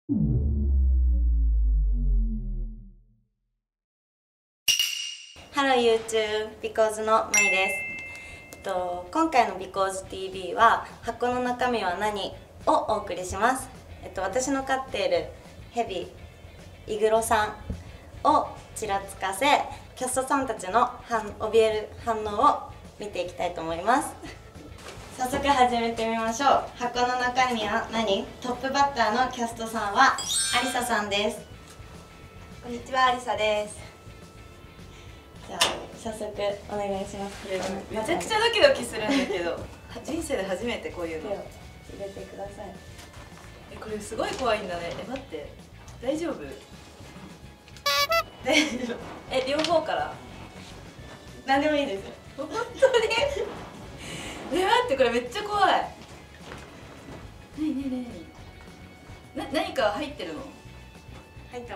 Hello YouTube Because のまいです。今回の Because TV は箱の中身は何をお送りします。私の飼っているヘビイグロさんをちらつかせ、キャストさんたちの怯える反応を見ていきたいと思います。早速始めてみましょう。箱の中身は何？トップバッターのキャストさんはアリサさんです。 こんにちは、アリサです。 じゃあ早速お願いします。 めちゃくちゃドキドキするんだけど人生で初めてこういうの手を入れてください。 これすごい怖いんだね。待って、大丈夫？両方から？ 何でもいいです。 本当に待って、これめっちゃ怖い。なに何か入ってるの？ 入ってます。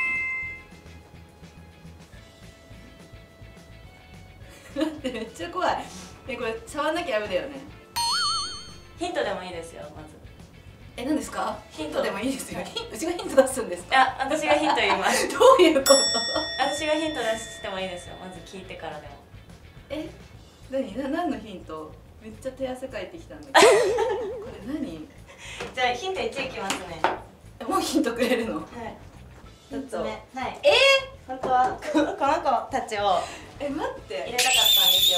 待って、めっちゃ怖い。これ触んなきゃダメだよね。 ヒントでもいいですよ。まず何ですか？ヒントでもいいですよ。 はい、 うちがヒント出すんですか？ いや、私がヒント言います。 どういうこと？ 私がヒント出してもいいですよ。まず聞いてからでも。 何のヒント？めっちゃ手汗かいてきたんだけどこれ何？ じゃあヒント1いきますね。 もうヒントくれるの？はい。 1つ目、はい。本当はこの子たちを待って、 入れたかったんですよ。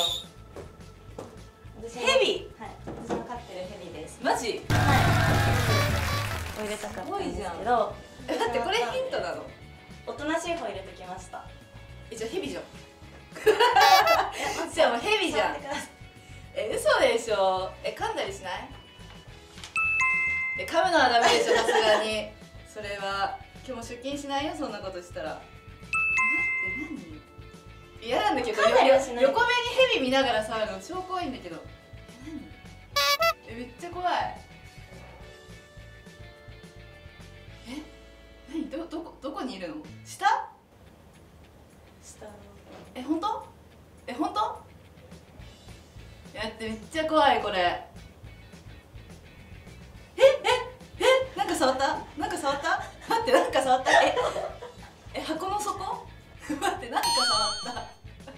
ヘビ？ はい、私の飼ってるヘビです。 マジ？ はい。を入れたかったんですけど。 待って、これヒントなの？ おとなしい方入れてきました。 じゃあヘビじゃんじゃあもうヘビじゃん。嘘でしょ。噛んだりしない？噛むのはダメでしょ、さすがに。それは今日も出勤しないよ、そんなことしたら。待って、何？嫌なんだけど、横目にヘビ見ながら触るの超怖いんだけど。何？めっちゃ怖い。何？どこにいるの？下？ 下の。 本当？本当？めっちゃ怖い、これ。なんか触った？なんか触った？待って、なんか触った？箱の底？待って、なんか触った。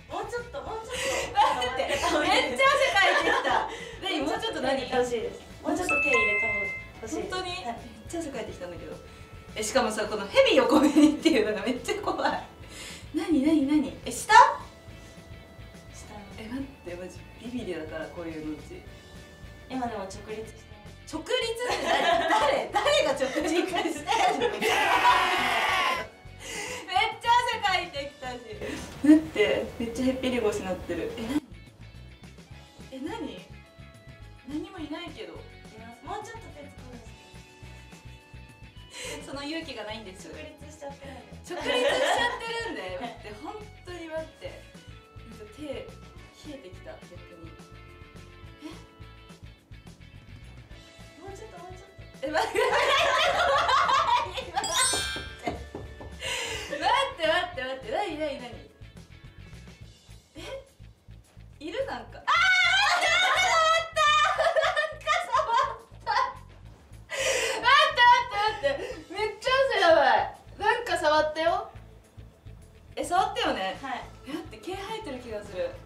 もうちょっと。 待って、めっちゃ汗かいてきた。何？もうちょっと何？ 欲しいです。もうちょっと手入れた方が欲しい。 本当に？めっちゃ汗かいてきたんだけど。しかもさ、このヘビ横目にっていうのがめっちゃ怖い。何？下？待って、マジビビリだから、こういうのうち。 今でも直立してます。 直立って誰が直立してるの？めっちゃ汗かいてきたし。待って、めっちゃへっぴり腰になってる。何もいないけど。 もうちょっと手突っ込んで。 その勇気がないんです。 直立しちゃってるんで。 直立しちゃってるんだよ。待って、本当に待って。手冷えてきた、逆に。 もうちょっと。 待って待って、何？いる？なんか。待って、めっちゃ汗やばい。なんか触ったよ。触ったよね。 はい。 待って、毛生えてる気がする。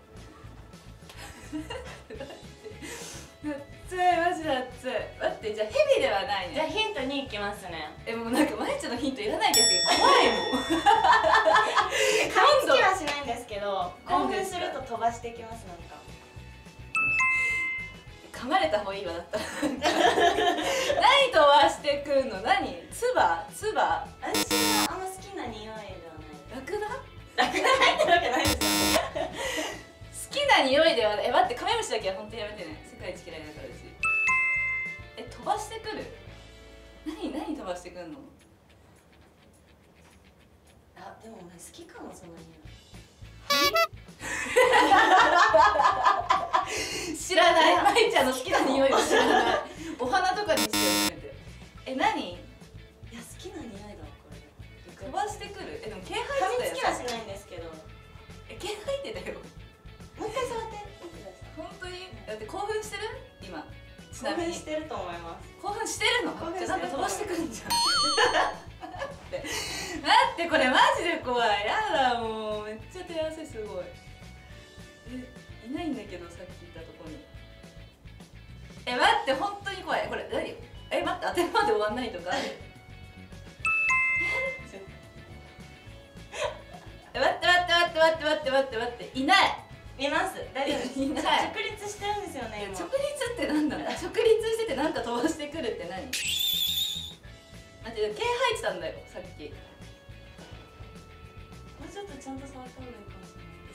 熱い、マジで熱い。待って、じゃあヘビではないね。 じゃあヒント2いきますね。 もうなんかまいちゃんのヒントいらない逆に怖いもん。 噛みつきはしないんですけど、興奮すると飛ばしていきます。なんか噛まれた方がいいわ。だったら何飛ばしてくんの？何？唾？ 私はあんま好きな匂いではない。 ラクダ入ってるわけないですよ。 好きな匂いではない。待って、カメムシだけは本当にやめてね。世界一嫌いだからうち。飛ばしてくる？何飛ばしてくんの？ でもお前好きかも、その匂い。 知らない。まいちゃんの好きな匂いを知らない。お花とかにして初めて。何？ いや、好きな匂いだわ、これ。 飛ばしてくる？でも毛生えてたよ。 噛みつきはしないんですけど。 毛生えてたよ。 もう一回触って。 本当に？だって興奮してる？今。 興奮してると思います。 興奮してるの？じゃあなんか飛ばしてくるんじゃん。 当てるまで終わんないとかある？待っていない。 います。大丈夫です。 いない。 直立してるんですよね今。 直立ってなんだ。直立しててなんか飛ばしてくるって何？待って、毛生えてたんだよさっき。 もうちょっとちゃんと触った方がいいかもし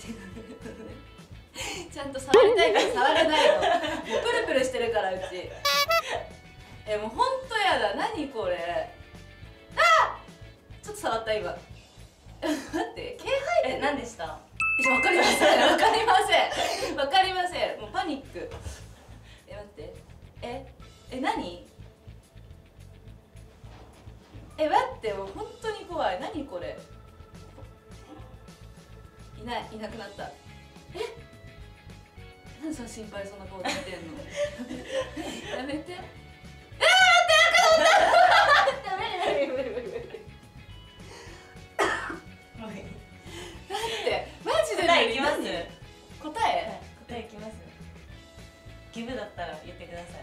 れない。 ちゃんと触りたいから触れないの。もうプルプルしてるからうち。もうほんとやだ。何これ。あー、ちょっと触った今。待って、毛生えてる。 何でした？ わかりません。わかりません。わかりません。もうパニック。待って。何？待って、もう本当に怖い。何これ。いなくなった。なんでそんな心配そうな顔してんの。やめて。無理。マジで答えいきます。 答えいきます。ギブだったら言ってください。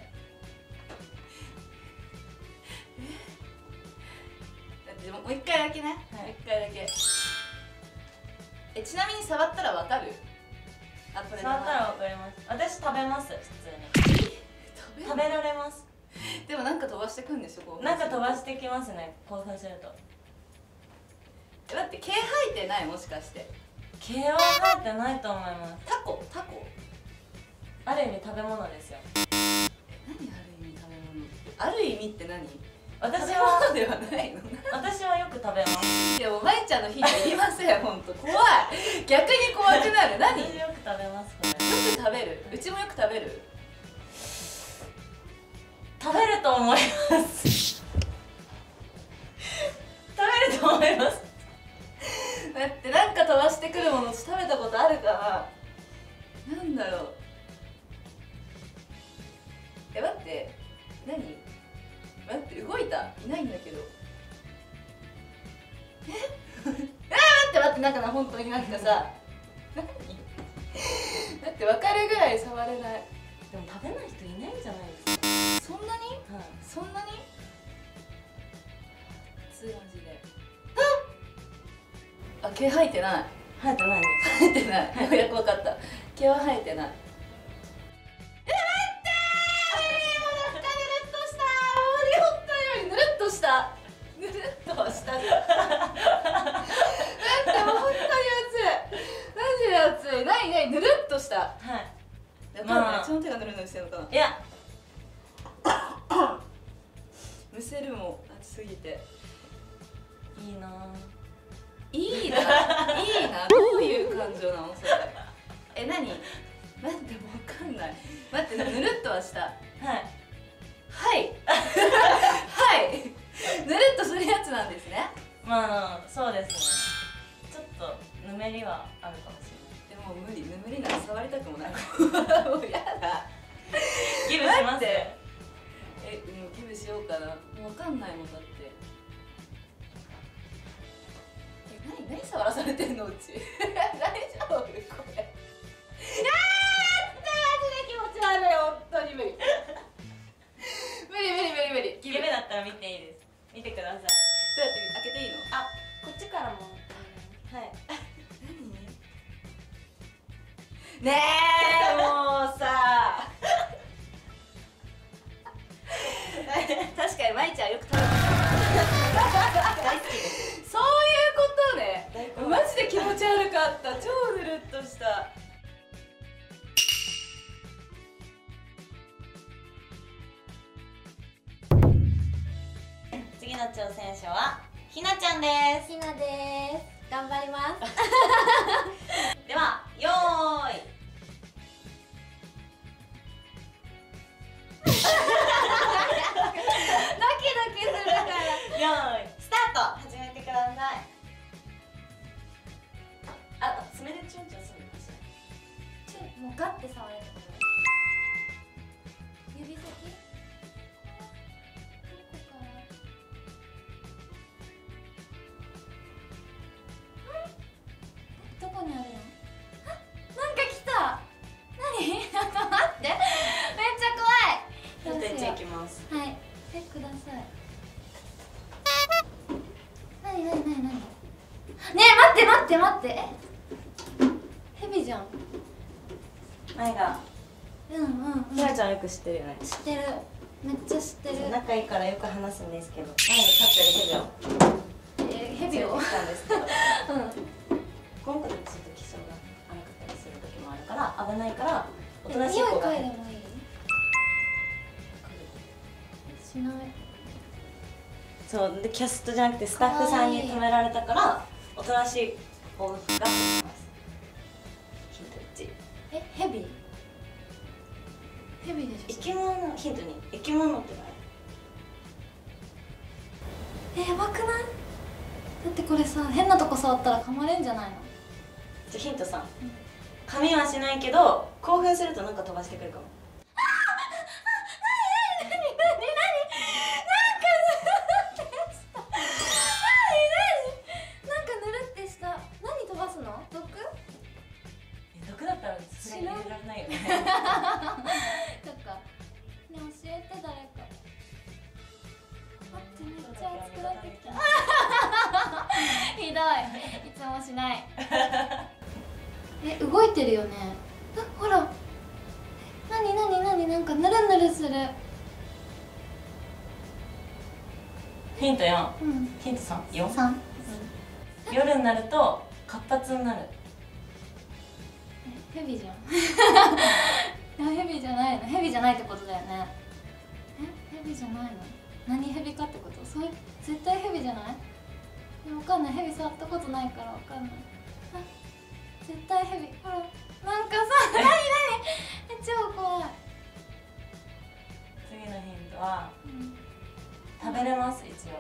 だってもう一回だけね。一回だけ。ちなみに触ったらわかる？ 触ったらわかります。私食べます。普通に食べられます。 でもなんか飛ばしてくんでしょ。 なんか飛ばしてきますね、興奮すると。 だって毛生えてない？もしかして毛は生えてないと思います。 タコある意味食べ物ですよ。 何ある意味食べ物？ある意味って何？ 私はではないの？ 私はよく食べます。 いや、もうまいちゃんの日って言いません。本当怖い。逆に怖くなる。何？ 私よく食べます。これよく食べる？うちもよく食べる。 食べると思います食べると思います。 だってなんか飛ばしてくるもの食べたことあるかな。なんだろう。待って、何？待って、動いた。いないんだけど。待って、なんかな、本当になんかさ。何？だって分かるぐらい触れない。 でも食べない人いないんじゃないですか。 そんなに？そんなに？マジで。毛生えてない。 生えてないです。 生えてない。ようやく分かった。毛は生えてない。待ってー。お腹ぬるっとした。思ったよりぬるっとした。ぬるっとした。待って、もう本当に熱い。マジで熱い。何ぬるっとした。 はい。 まあ、うちの手がぬるぬるしてるのかな。 いや。 むせるもん、熱すぎて。 いいなぁ。 いいな、どういう感情なのそれ。何？待って、もう分かんない。待って、ぬるっとはした。はいぬるっとするやつなんですね。 まあそうですね。ちょっとぬめりはあるかもしれない。 でも無理、ぬめりなんか触りたくもない。もうやだ。 ギブします。 ギブしようかな。もう分かんないもんだって。何触らされてんのうち。大丈夫これ。マジで気持ち悪い。本当に無理。無理。 ギブだったら見ていいです。見てください。どうやって開けていいの？ あ、こっちからも。はい。 何？ねえ、もうさ。確かにまいちゃんよく食べてる。大好きです。そういうことね。マジで気持ち悪かった。超ぬるっとした。 次の挑戦者はひなちゃんです。 ひなです。頑張ります。 では、よーい。 ドキドキするから。 よーい、スタート。始めてください。あ、爪でチュンチュンするかしら。 もうガッて触れるの。指先。ここから。どこにあるの？なんか来た。何？ちょっと待って。めっちゃ怖い。 1.1いきます。 はい。くださ待って待って、ヘビじゃん。 前がうんひなちゃんよく知ってるよね。 知ってる、めっちゃ知ってる。 仲いいからよく話すんですけど、前が飼ってるヘビをヘビを連れてきたんですけど、 うん今回ちょっと気性が荒かったりする時もあるから危ないから、おとなしい匂い子が嗅いでもいい？しない。 そうで、キャストじゃなくてスタッフさんに止められたから、おとなしい子が来ます。ヒント1、 ヘビ？ヘビでしょ。 生き物。ヒント2、生き物って何？ やばくない？だってこれさ、変なとこ触ったら噛まれんじゃないの？ じゃヒント3、噛みはしないけど興奮するとなんか飛ばしてくるかも。毒だったらさすがに入れられないよね。 そっか。ね、教えて誰か。待って、めっちゃ熱くなってきた。ひどい。いつもしない。動いてるよね。あ、ほら。なになんかぬるぬるする。 ヒント4、 うん。 ヒント3、4、 3。 夜になると活発になる。 ヘビじゃん。ヘビじゃないの。ヘビじゃないってことだよね。ヘビじゃないの。何ヘビかってこと？そういう絶対ヘビじゃない？わかんない。ヘビ触ったことないからわかんない。あ、絶対ヘビ。ほら、なんかさ、超怖い。 次のヒントは、 うん、 食べれます。一応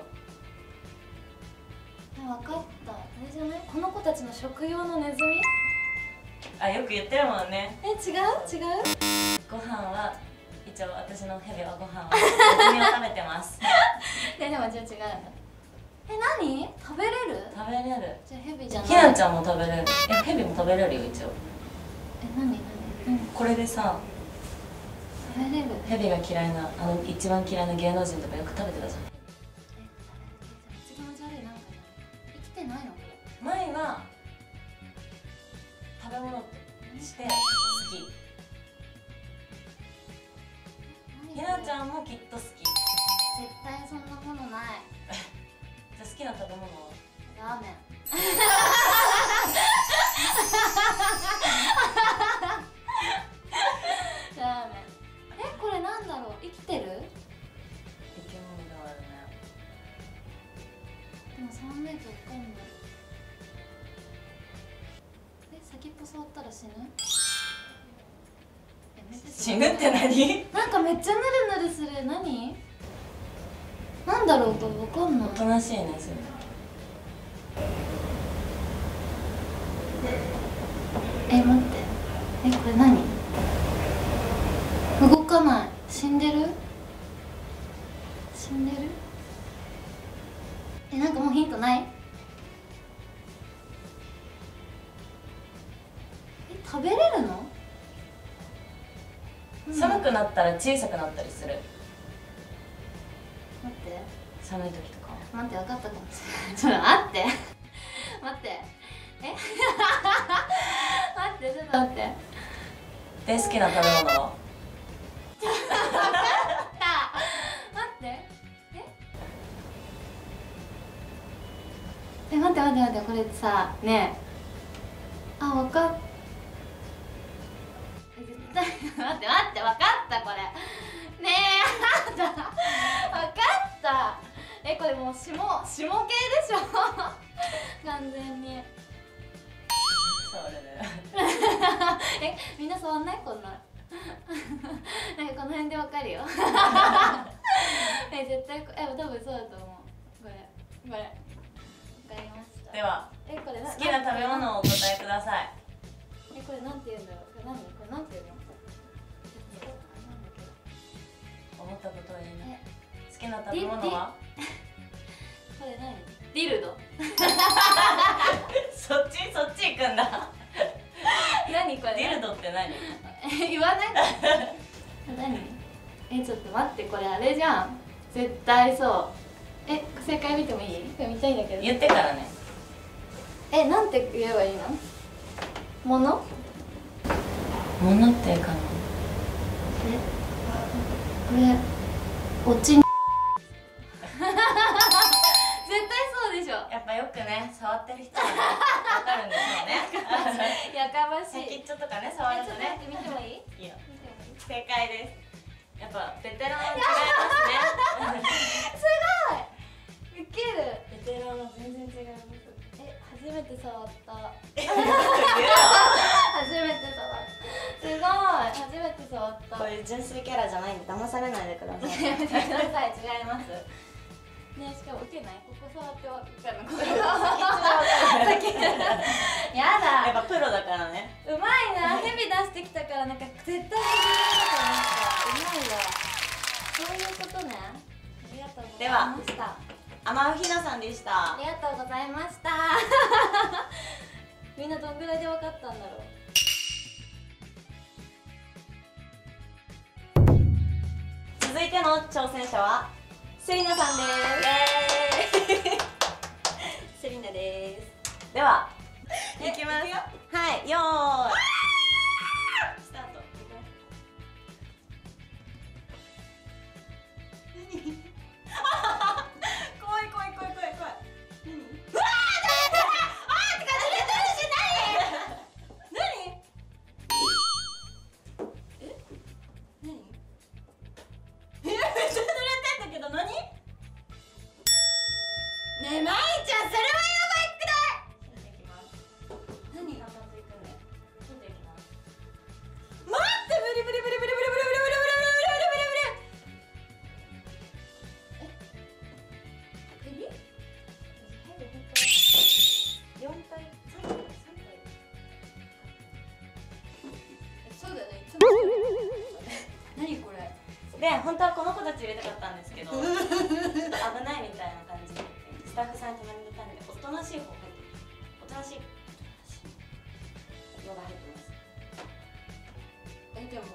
わかった。あれじゃない？この子たちの食用のネズミ？ あ、よく言ってるもんね。 違う？ ご飯は一応私のヘビはご飯はネズミを食べてます。 でもじゃあ違うんだ。何？食べれる？ 食べれる。 じゃあヘビじゃない。 ひなちゃんも食べれる。ヘビも食べれるよ一応。 何？ これでさ、 食べれる？ ヘビが嫌いな一番嫌いな芸能人とかよく食べてたじゃん。 気持ち悪い。なんか生きてないの？ 前は食べ物として好き。ひなちゃんもきっと好き。じ絶対そんなものない。 ゃあ好きな食べ物は？ ラーメン。ラーメン。これなんだろう？生きてる？ 生き物ではあるね。 でも触んないとわかんない。先っぽ触ったら死ぬ？ 死ぬって何？ なんかめっちゃヌルヌルする。何？なんだろうかわかんない。 おとなしいねそれ。 待って。これ何？動かない。死んでる？なんかもうヒントない？食べれるの？ 寒くなったら小さくなったりする。 待って。 寒い時とか。 待って、分かったかもしれない。ちょっと待って。待って。待って、ちょっと待って。 で、好きな食べ物は？ 待って。待って、これさ、ねえ。あ、分かっ絶対待って、分かったこれ。ねえ、分かった。これもう下系でしょ。完全に。 それでみんな触んない？こんななんかこの辺でわかるよ。絶対多分そうだと思う。これわかりました。 ではこれ好きな食べ物をお答えください。 これなんて言うんだろう。これなんて言うの？ 思ったことを言いな。好きな食べ物は？ これ何？ディルド。 そっち行くんだ。 何これ？ ディルドって何？ 言わない？何？ちょっと待って、これあれじゃん。絶対そう。正解見てもいい？これ見たいんだけど。 言ってからね。 なんて言えばいいの？もの？ ものっていうかな。 これおちん絶対そうでしょ。 やっぱよくね触ってる人はねわかるんですよね。 やかましい。 先っちょとかね触るとね。 ちょっと待って見てもいい？ いいよ。 見てもいい？ 正解です。やっぱベテランは違いますね。 すごい。ウケる。 ベテランは全然違います。 初めて触った。 言うよ。 初めて触った。すごい。初めて触った。 こういう純粋キャラじゃないんで騙されないでください。 やめてください。違います。ね、しかも受けない。ここ触ってわかるの。これやだ。 やっぱプロだからね。 うまいな。ヘビ出してきたからなんか絶対始めると思った。うまいわ。そういうことね。ありがとうございました。 アマウヒナさんでした。 ありがとうございました。みんなどんぐらいで分かったんだろう。 続いての挑戦者はセリナさんです。セリナです。では、いきます。はい、よーい。スタート。何？怖い怖い怖い怖い怖い。何？うわー！って感じで何？何？めっちゃ濡れてんだけど何？ねえ、まいちゃんそれはやばいくない？何？頑張っていくんで。ちょっといきます。待って、無理無理無理無理無理無理無理無理無理無理無理無理無理。ヘビ？ヘビ本当4体3体3体。 そうだよね、いつも何これで、本当はこの子たち入れたかったんですけどちょっと危ないみたいな感じでスタッフさんに隣にいたんでおとなしい方入っておとなしいのが入ってます。 でも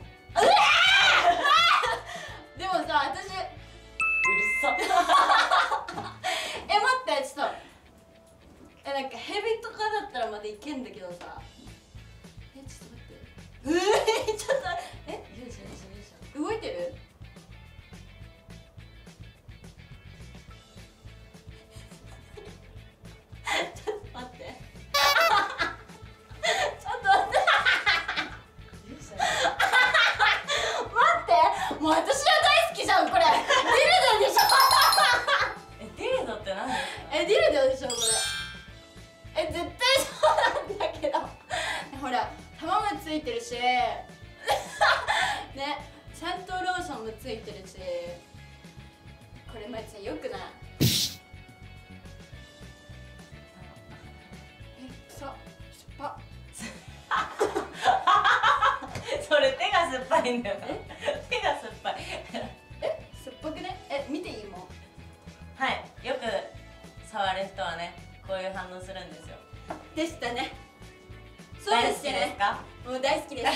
でもさ、私うるさ待って、ちょっとなんかヘビとかだったらまだいけんだけどさ、ちょっと待ってちょっとよいしょよいしょよいしょ。 動いてる？ちょっと待ってちょっと待ってよいしょ。 待って、もう私は大好きじゃんこれ。ディルドでしょディルドって何ですか？ ディルドでしょこれ。絶対そうなんだけどほら、玉もついてるしね、ちゃんとローションもついてるし、これまちゃんよくない？くそ、しょっぱ。 それ手が酸っぱいんだよ。手が酸っぱい。 酸っぱくね？見ていいもん。 はい、よく触る人はねこういう反応するんですよ。 でしたね。そうです大好きですね。 か？ もう大好きです。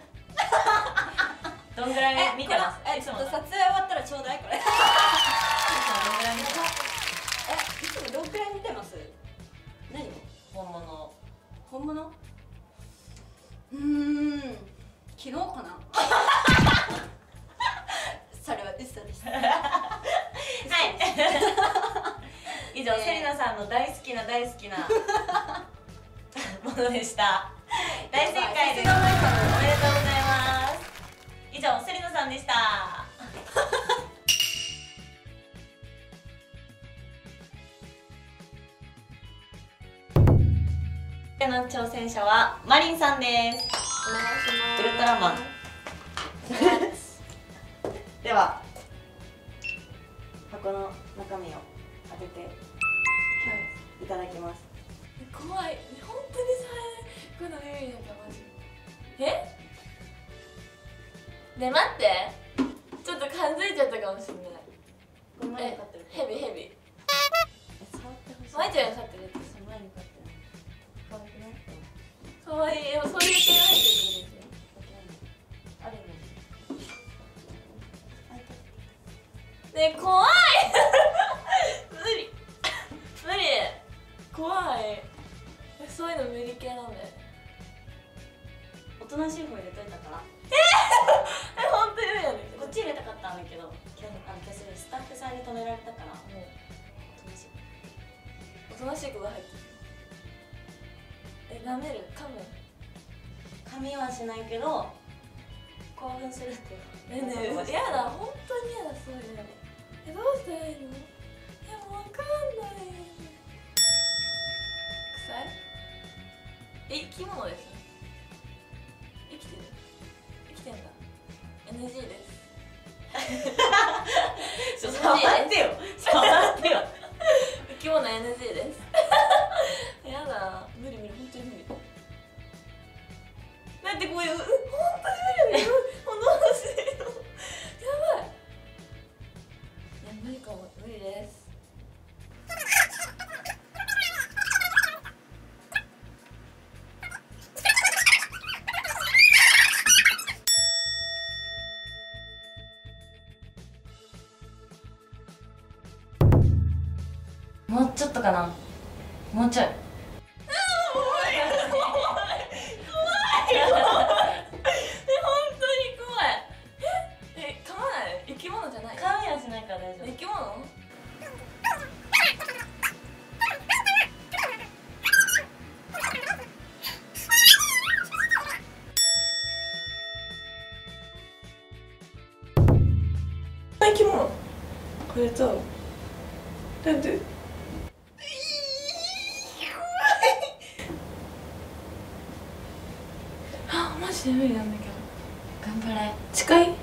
どんぐらい見てます？いつもちょっと撮影終わったらちょうだいこれ。 どんぐらい見てます？ いつもどんくらい見てます？何を？ 本物。 本物？昨日かな。それは嘘です。 はい。以上、セリナさんの大好きな大好きなものでした。大正解です。おめでとうございます。以上、セリナさんでした。次の挑戦者はマリンさんです。 お願いします。 ウルトラマン。では箱の中身を当てていただきます。 怖い。本当にさ、この耳なんかマジ。ね、待って。ちょっと感づいちゃったかもしれない。 これ前に飼ってる。 ヘビヘビ。 触ってほしい。 まいちゃんが飼ってるやつ。 その前に飼ってる。可愛くない？ かわいい。でもそういう系が入ってるってことですよ。 あるね。 ね、怖い。無理無理。怖い。 悲しい子が入ってる。舐める、噛む。 噛みはしないけど興奮するってねえやだ、本当にやだ、そういうの。どうしたらいいの？もうわかんない。臭い？生き物ですね。生きてる？生きてんだ。NG です。 触ってよ、触ってよ。 生き物 NG です。やだ、無理無理、本当に無理。だってこういう、本当に無理だよ。どうしよう。やばい。いや、無理かも、無理です。 もうちょっとかな、もうちょい。 生き物。これとなんであ、マジで無理なんだけど。 頑張れ。 近い？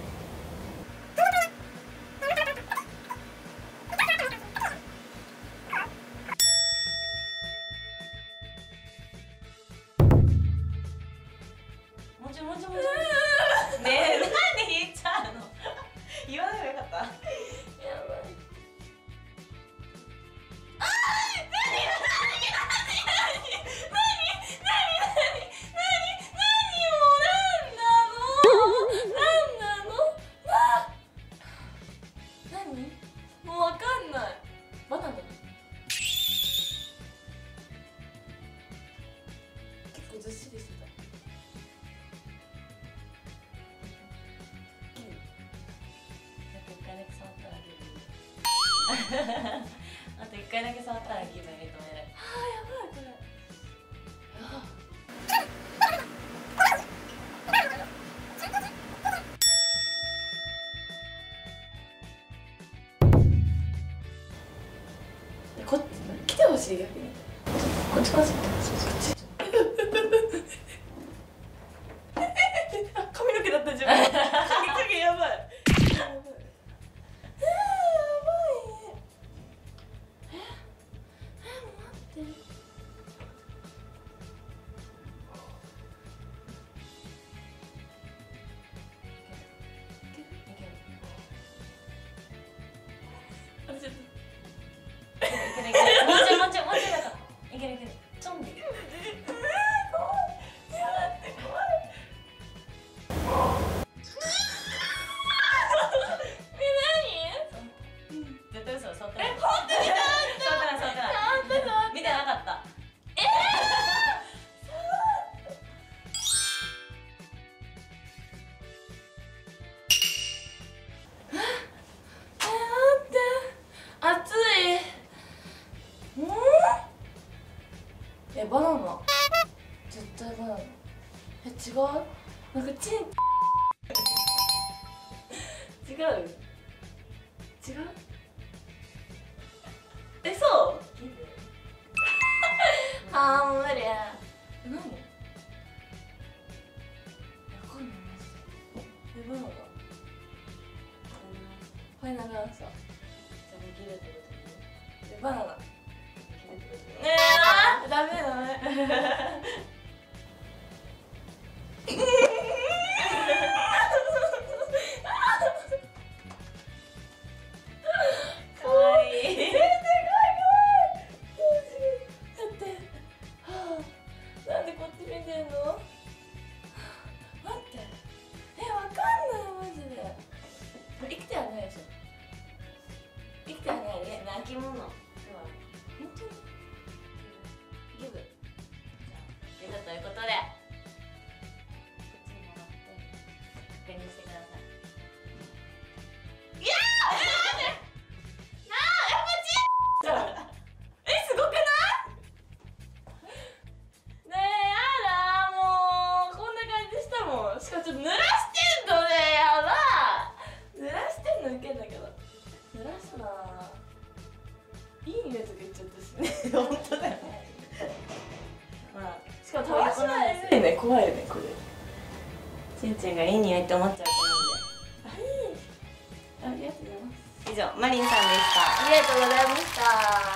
もちもちもち。ねえ、なんで言っちゃうの？言わない方がよかった。 やばい。もうわかんない。バナナ。結構ずっしりしてた。 あと1回だけ触ったら気分認める。 あー、やばいこれ。こっち来てほしい、逆に。こっちこっち。こっち。髪の毛だった自分。髪の毛やばい。あれちょっと。 いけるいける。もうちょいもうちょいもうちょいだから。いけるいける。ちょんで。絶対嘘、触ってない。本当に触ってない。見てなかった。 熱い。バナナ。絶対バナナ。違う？なんかチン。違う？違う？そう？あー、もう無理や。何？わかんないマジで。バナナ。ファイナルアンサー。バナナ。ねえ、ダメダメ。 かわいい。 なんでこっち見てんの？待って。わかんないマジで。生きてはないでしょ。生きてはないね。 生き物。 本当に？ギブ。 ギブということで、こっちにもらって確認してください。 いやー、すごくない？ いい匂いとか言っちゃったしね。 本当だよ。まあしかもたわしはね怖いよねこれ。 ちんちんがいい匂いって思っちゃうありがとうございます。 子なんで。以上マリンさんでした。 ありがとうございました。